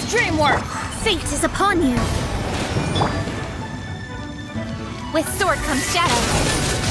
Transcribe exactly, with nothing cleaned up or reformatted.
extreme work! Fate is upon you. With sword comes shadow.